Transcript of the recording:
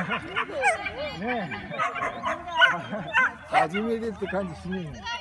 ねえ初めてって感じしねえね。